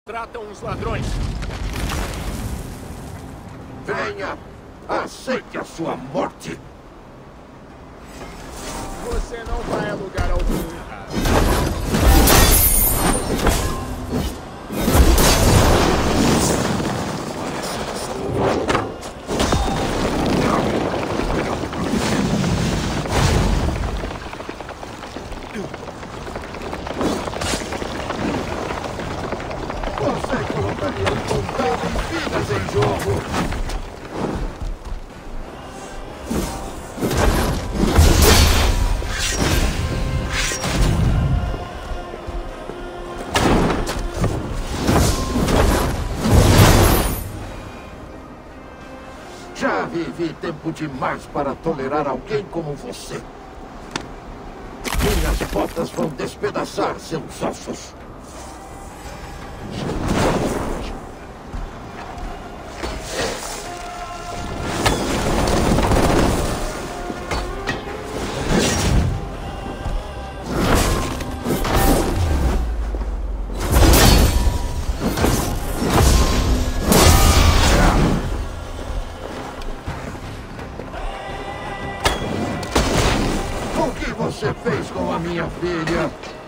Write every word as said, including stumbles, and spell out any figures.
maltratam os ladrões. Venha! Aceite a sua morte! Você não vai a lugar algum. Você colocaria um pontão em vidas em jogo! Já vivi tempo demais para tolerar alguém como você. Minhas botas vão despedaçar seus ossos. O que você fez com a minha filha?